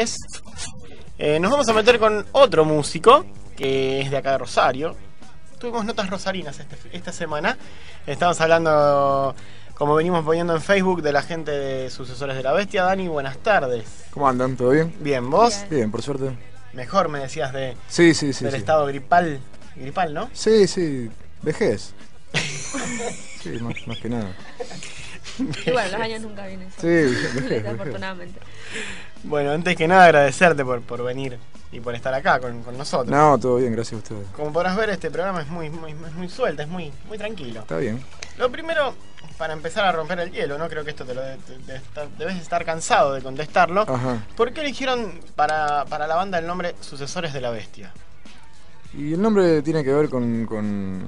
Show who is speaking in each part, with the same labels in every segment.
Speaker 1: es... nos vamos a meter con otro músico que es de acá de Rosario. Tuvimos notas rosarinas esta semana. Estamos hablando, como venimos poniendo en Facebook, de la gente de Sucesores de la Bestia. Dani, buenas tardes.
Speaker 2: ¿Cómo andan? ¿Todo bien?
Speaker 1: Bien, ¿vos?
Speaker 2: Bien, por suerte.
Speaker 1: Mejor me decías del
Speaker 2: Sí.
Speaker 1: estado gripal. Gripal, ¿no?
Speaker 2: Sí, vejez. Sí, más que nada.
Speaker 3: Y bueno, los años nunca vienen solos.
Speaker 2: Sí, vejez.
Speaker 3: Afortunadamente.
Speaker 1: Bueno, antes que nada agradecerte por venir y por estar acá con nosotros.
Speaker 2: No, todo bien, gracias a ustedes.
Speaker 1: Como podrás ver, este programa es muy suelto, es muy tranquilo.
Speaker 2: Está bien.
Speaker 1: Lo primero, para empezar a romper el hielo, ¿no? Creo que esto debes estar cansado de contestarlo.
Speaker 2: Ajá.
Speaker 1: ¿Por qué eligieron para la banda el nombre Sucesores de la Bestia?
Speaker 2: Y el nombre tiene que ver con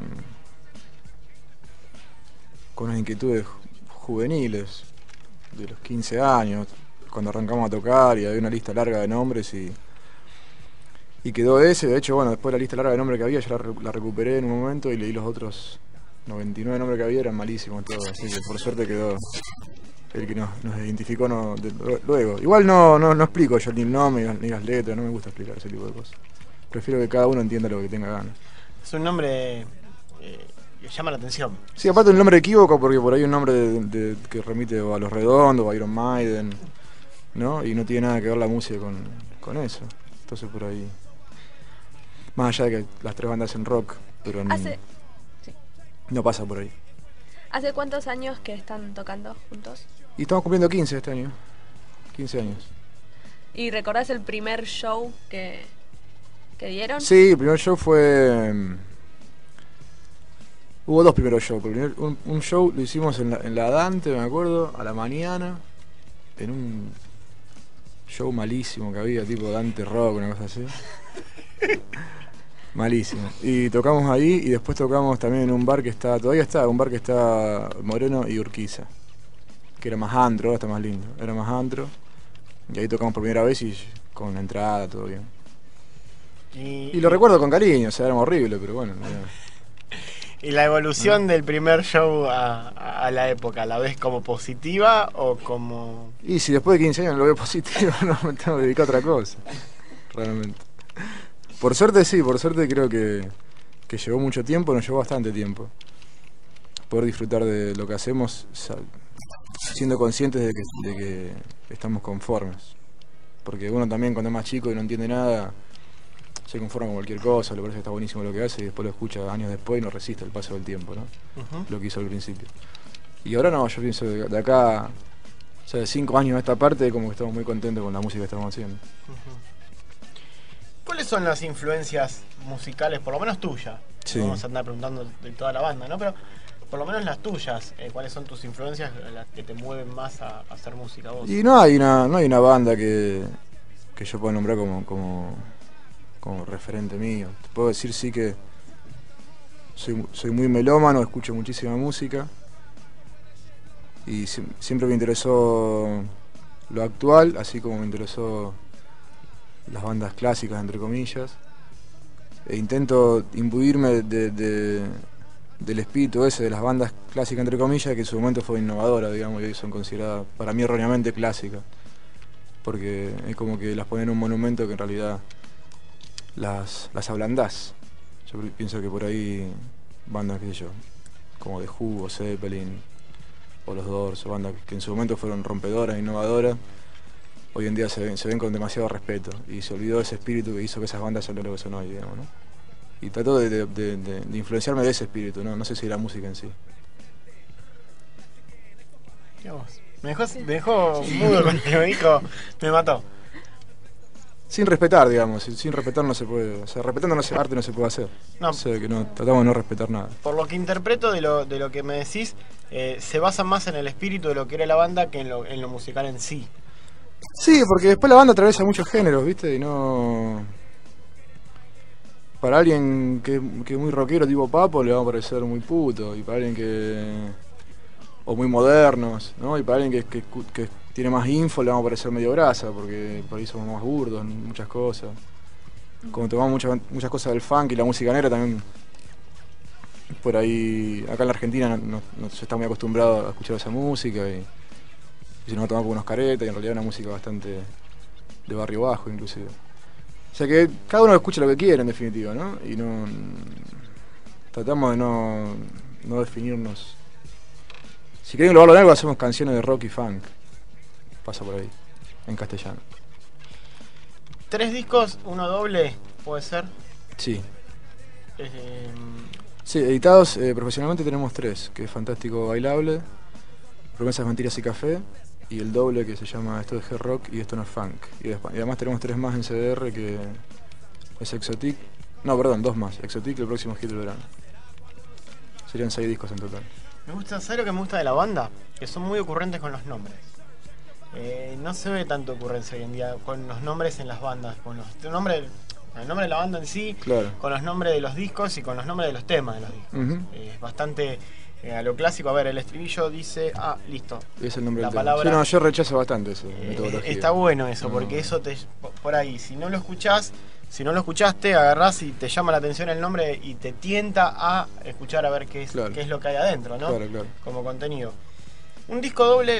Speaker 2: las inquietudes juveniles de los 15 años, cuando arrancamos a tocar y había una lista larga de nombres y quedó ese. De hecho, bueno, después la lista larga de nombres que había yo la recuperé en un momento y leí los otros 99 nombres que había, eran malísimos todos, así que por suerte quedó el que nos identificó luego. Igual no explico yo ni el nombre ni las letras, no me gusta explicar ese tipo de cosas. Prefiero que cada uno entienda lo que tenga ganas.
Speaker 1: Es un nombre que llama la atención.
Speaker 2: Sí, aparte un nombre equívoco, porque por ahí un nombre que remite a Los Redondos o a Iron Maiden, ¿no? Y no tiene nada que ver la música con eso. Entonces por ahí... Más allá de que las tres bandas hacen rock, pero no pasa por ahí.
Speaker 3: ¿Hace cuántos años que están tocando juntos?
Speaker 2: Y estamos cumpliendo 15 este año. 15 años.
Speaker 3: ¿Y recordás el primer show que dieron?
Speaker 2: Sí, el primer show fue... Hubo dos primeros shows. Un show lo hicimos en la Dante, me acuerdo, a la mañana, en un show malísimo que había, tipo Dante Rock, una cosa así. Malísimo. Y tocamos ahí y después tocamos también en un bar que un bar que está Moreno y Urquiza, que era más antro, ahora está más lindo, era más antro. Y ahí tocamos por primera vez y con la entrada, todo bien. Y lo recuerdo con cariño, o sea, era horrible, pero bueno.
Speaker 1: ¿Y la evolución del primer show a la época, la ves como positiva o como...?
Speaker 2: Y si después de 15 años lo veo positivo, no me tengo que dedicar a otra cosa, realmente. Por suerte creo que llevó mucho tiempo, nos llevó bastante tiempo. Poder disfrutar de lo que hacemos siendo conscientes de que estamos conformes. Porque uno también cuando es más chico y no entiende nada, se conforma con cualquier cosa, le parece que está buenísimo lo que hace y después lo escucha años después y no resiste el paso del tiempo, ¿no? Lo que hizo al principio. Y ahora no, yo pienso de acá, o sea, de 5 años a esta parte, como que estamos muy contentos con la música que estamos haciendo.
Speaker 1: ¿Cuáles son las influencias musicales, por lo menos tuyas?
Speaker 2: Sí.
Speaker 1: No vamos a andar preguntando de toda la banda, ¿no? Pero por lo menos las tuyas, ¿cuáles son tus influencias, las que te mueven más a hacer música vos?
Speaker 2: Y no hay una banda que yo pueda nombrar como referente mío. Te puedo decir sí que soy muy melómano, escucho muchísima música y siempre me interesó lo actual, así como me interesó las bandas clásicas, entre comillas, e intento imbuirme del espíritu ese de las bandas clásicas, entre comillas, que en su momento fue innovadora, digamos, y hoy son consideradas para mí erróneamente clásicas, porque es como que las ponen en un monumento que en realidad las ablandás. Yo pienso que por ahí bandas, qué sé yo, como The Who o Zeppelin o los Doors, o bandas que en su momento fueron rompedoras, innovadoras, hoy en día se ven con demasiado respeto y se olvidó ese espíritu que hizo que esas bandas son lo que son hoy, digamos, ¿no? Y trato de influenciarme de ese espíritu, ¿no? No sé si la música en sí.
Speaker 1: ¿Qué vos? Me dejó mudo cuando me dijo, me mató.
Speaker 2: Sin respetar, digamos, sin respetar no se puede, o sea, respetando arte no se puede hacer.
Speaker 1: No.
Speaker 2: O sea, que no, tratamos de no respetar nada.
Speaker 1: Por lo que interpreto de lo que me decís, se basa más en el espíritu de lo que era la banda que en lo musical en sí.
Speaker 2: Sí, porque después la banda atraviesa muchos géneros, ¿viste? Y no... Para alguien que es muy rockero tipo Papo le va a parecer muy puto, y para alguien que... o muy modernos, ¿no? Y para alguien que tiene más info le va a parecer medio grasa, porque por ahí somos más burdos en muchas cosas. Como tomamos muchas cosas del funk y la música negra también, por ahí, acá en la Argentina no se está muy acostumbrado a escuchar esa música y se nos toma como unos caretas y en realidad es una música bastante de barrio bajo inclusive. O sea que cada uno escucha lo que quiere en definitiva, ¿no? Y no tratamos de no definirnos. Si quieren englobarlo en algo, hacemos canciones de rock y funk. Pasa por ahí, en castellano.
Speaker 1: 3 discos, 1 doble, puede ser.
Speaker 2: Sí.
Speaker 1: Eh,
Speaker 2: Sí, editados profesionalmente tenemos 3, que es Fantástico Bailable, Promesas, Mentiras y Café, y el doble que se llama Esto es Hard Rock y Esto no es Funk. Y además tenemos 3 más en CDR, que es Exotic, no, perdón, 2 más, Exotic y el próximo hit del verano. Serían 6 discos en total.
Speaker 1: me gusta, ¿sabes lo que me gusta de la banda? Que son muy ocurrentes con los nombres. No se ve tanto ocurrencia hoy en día con los nombres en las bandas, con el nombre de la banda en sí,
Speaker 2: Claro.
Speaker 1: con los nombres de los discos y con los nombres de los temas de los discos. Es bastante a lo clásico. A ver, el estribillo dice, listo.
Speaker 2: Es el nombre
Speaker 1: La
Speaker 2: del tema.
Speaker 1: palabra-
Speaker 2: Sí, no, yo rechazo bastante esa metodología.
Speaker 1: Está bueno eso, porque eso por ahí, si no lo escuchaste, agarrás y te llama la atención el nombre y te tienta a escuchar a ver qué es,
Speaker 2: Claro.
Speaker 1: qué es lo que hay adentro, ¿no?
Speaker 2: Claro.
Speaker 1: Como contenido. Un disco doble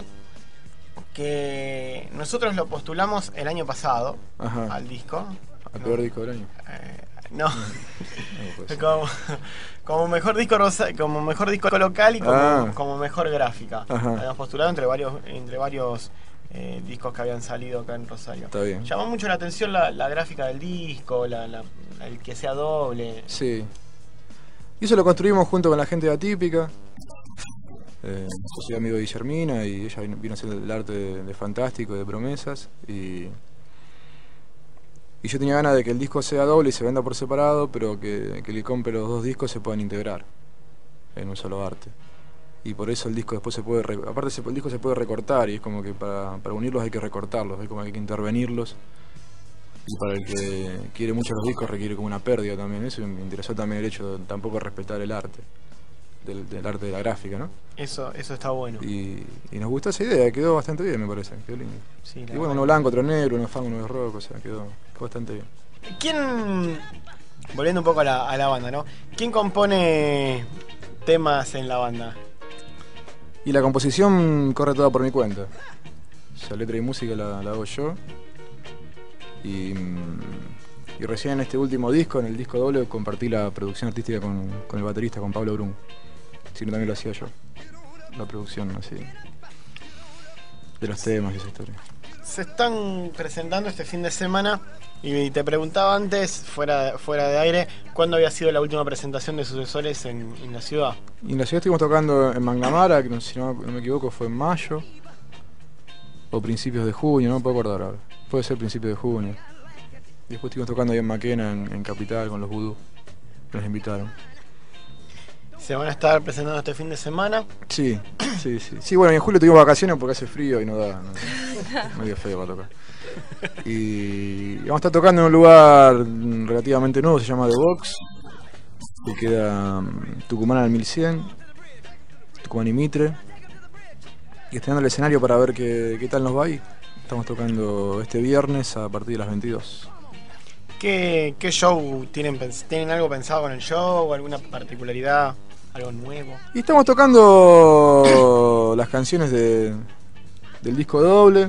Speaker 1: que nosotros lo postulamos el año pasado
Speaker 2: Ajá.
Speaker 1: al disco.
Speaker 2: Al peor disco del año.
Speaker 1: No.
Speaker 2: No, pues.
Speaker 1: como mejor disco como mejor disco local y como mejor gráfica.
Speaker 2: Ajá.
Speaker 1: Habíamos postulado entre varios discos que habían salido acá en Rosario.
Speaker 2: Está bien.
Speaker 1: Llamó mucho la atención la gráfica del disco, el que sea doble.
Speaker 2: Sí. Y eso lo construimos junto con la gente de Atípica. Yo soy amigo de Guillermina y ella vino a hacer el arte de Fantástico, de Promesas. Y yo tenía ganas de que el disco sea doble y se venda por separado, pero que el que compre los 2 discos se puedan integrar en un solo arte. Y por eso el disco después se puede... Aparte el disco se puede recortar y es como que para unirlos hay que recortarlos, hay como que hay que intervenirlos. Y para el que quiere mucho los discos requiere como una pérdida también. Eso me interesó también el hecho de tampoco respetar el arte, del arte de la gráfica, ¿no?
Speaker 1: Eso está bueno.
Speaker 2: Y nos gustó esa idea, quedó bastante bien, me parece, quedó lindo.
Speaker 1: Sí,
Speaker 2: Y bueno, uno blanco, otro negro, uno funk, uno de rock, o sea, quedó bastante bien.
Speaker 1: ¿Quién, volviendo un poco a la banda, ¿no? ¿Quién compone temas en la banda?
Speaker 2: Y la composición corre toda por mi cuenta. O sea, letra y música la hago yo. Y recién en este último disco, en el disco doble, compartí la producción artística con el baterista, con Pablo Brum. Si no, también lo hacía yo. La producción, así, de los temas y esa historia.
Speaker 1: Se están presentando este fin de semana y te preguntaba antes, fuera de aire, ¿cuándo había sido la última presentación de Sucesores en la ciudad?
Speaker 2: Y en la ciudad estuvimos tocando en Mangamara, que si no me equivoco fue en mayo o principios de junio, no me puedo acordar ahora. Puede ser principios de junio. Y después estuvimos tocando ahí en Maquena, en Capital, con los Vudú, que nos invitaron.
Speaker 1: Se van a estar presentando este fin de semana.
Speaker 2: Sí. Sí, bueno, y en julio tuvimos vacaciones porque hace frío y no medio feo para tocar. Y vamos a estar tocando en un lugar relativamente nuevo, se llama The Box, que queda Tucumán al 1100, Tucumán y Mitre. Y estrenando el escenario para ver qué tal nos va ahí. Estamos tocando este viernes a partir de las 22.
Speaker 1: ¿Qué show tienen algo pensado con el show? ¿Alguna particularidad? ¿Algo nuevo?
Speaker 2: Y estamos tocando las canciones del disco doble.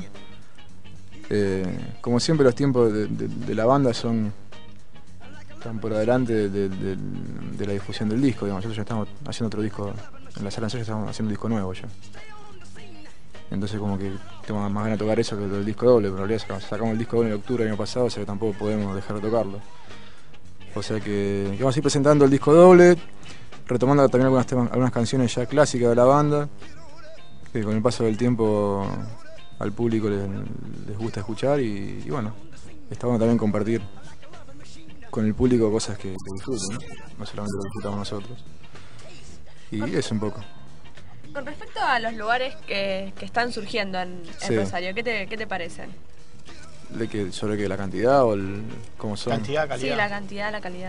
Speaker 2: Como siempre, los tiempos de la banda están por adelante de la difusión del disco. Digamos. Nosotros ya estamos haciendo otro disco en la sala de ensayo, estamos haciendo un disco nuevo ya. Entonces como que tengo más ganas de tocar eso que el disco doble, pero en realidad sacamos el disco doble en octubre del año pasado, o sea que tampoco podemos dejar de tocarlo. O sea que vamos a ir presentando el disco doble, retomando también algunas canciones ya clásicas de la banda, que con el paso del tiempo al público les gusta escuchar y bueno, está bueno también compartir con el público cosas que disfruten, ¿no? No solamente lo que disfrutamos nosotros. Y eso un poco.
Speaker 3: Con respecto a los lugares que están surgiendo en
Speaker 2: Sí.
Speaker 3: Rosario, ¿qué te parecen?
Speaker 2: ¿Sobre qué? ¿La cantidad o cómo son?
Speaker 1: Cantidad, calidad.
Speaker 3: Sí, la cantidad, la calidad.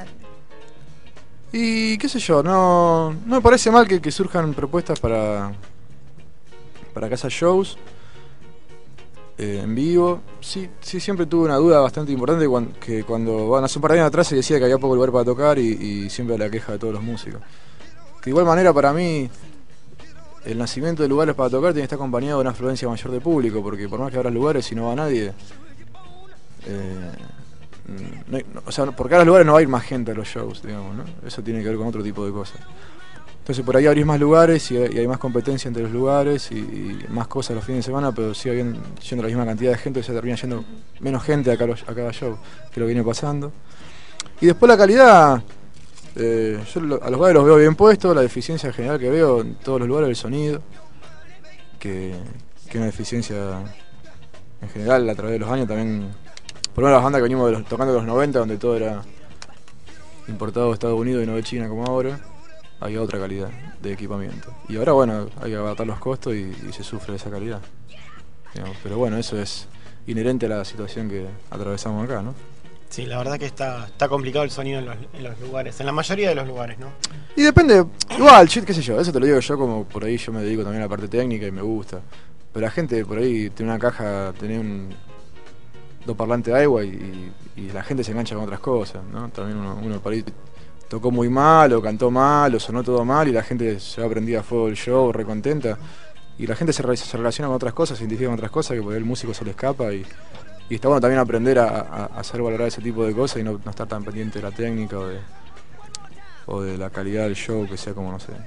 Speaker 2: Y qué sé yo, no me parece mal que surjan propuestas para que haya shows en vivo. Sí, siempre tuve una duda bastante importante cuando hace un par de años atrás se decía que había poco lugar para tocar y siempre la queja de todos los músicos. De igual manera para mí el nacimiento de lugares para tocar tiene que estar acompañado de una afluencia mayor de público, porque por más que abras lugares y no va nadie, O sea, por cada lugar no va a ir más gente a los shows, digamos, ¿no? Eso tiene que ver con otro tipo de cosas. Entonces por ahí abrís más lugares y hay más competencia entre los lugares y más cosas los fines de semana, pero sigue yendo la misma cantidad de gente, o sea, termina yendo menos gente a cada show, que lo viene pasando. Y después la calidad, yo a los bares los veo bien puestos, la deficiencia general que veo en todos los lugares es el sonido, que una deficiencia en general a través de los años también, por lo menos las bandas que venimos tocando de los 90, donde todo era importado de Estados Unidos y no de China como ahora, había otra calidad de equipamiento. Y ahora, bueno, hay que abatar los costos y se sufre esa calidad, digamos. Pero bueno, eso es inherente a la situación que atravesamos acá, ¿no?
Speaker 1: Sí, la verdad que está complicado el sonido en los lugares, en la mayoría de los lugares, ¿no?
Speaker 2: Y depende, igual, qué sé yo, eso te lo digo yo, como por ahí yo me dedico también a la parte técnica y me gusta. Pero la gente por ahí tiene una caja, tiene dos parlantes de agua y la gente se engancha con otras cosas, ¿no? También uno por ahí tocó muy mal o cantó mal o sonó todo mal y la gente se va prendida a fuego el show, recontenta. Y la gente se relaciona con otras cosas, se identifica con otras cosas que por ahí el músico se le escapa y está bueno también aprender a hacer valorar ese tipo de cosas y no estar tan pendiente de la técnica o de la calidad del show, que sea como, no sé,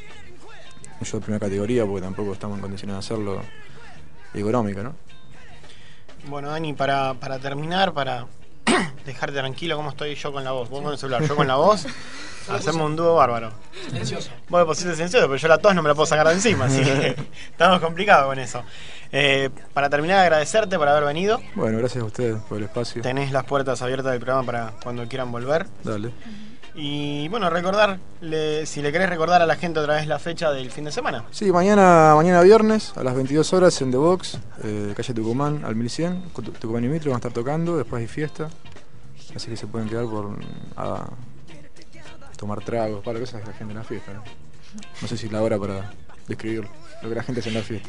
Speaker 2: un show de primera categoría, porque tampoco estamos en condiciones de hacerlo económica, ¿no?
Speaker 1: Bueno, Dani, para terminar, para dejarte tranquilo, ¿cómo estoy yo con la voz? Vos con el celular, yo con la voz, hacemos un dúo bárbaro.
Speaker 4: Silencioso.
Speaker 1: Vos me pusiste silencioso, pero yo la tos no me la puedo sacar de encima, así que estamos complicados con eso. Para terminar, agradecerte por haber venido.
Speaker 2: Bueno, gracias a ustedes por el espacio.
Speaker 1: Tenés las puertas abiertas del programa para cuando quieran volver.
Speaker 2: Dale.
Speaker 1: Y bueno, si le querés recordar a la gente otra vez la fecha del fin de semana.
Speaker 2: Sí, mañana viernes a las 22 horas en The Box, calle Tucumán al 1100, Tucumán y Mitro van a estar tocando, después hay fiesta, así que se pueden quedar a tomar tragos, para cosas que la gente en la fiesta, ¿no? No sé si es la hora para describir lo que la gente hace en la fiesta.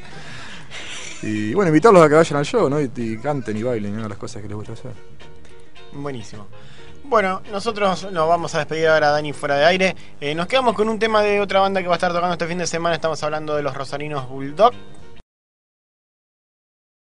Speaker 2: Y bueno, invitarlos a que vayan al show, ¿no? Y canten y bailen, ¿no? Las cosas que les gusta hacer.
Speaker 1: Buenísimo. Bueno, nosotros nos vamos a despedir ahora, Dani, fuera de aire. Nos quedamos con un tema de otra banda que va a estar tocando este fin de semana. Estamos hablando de los rosarinos Bulldog.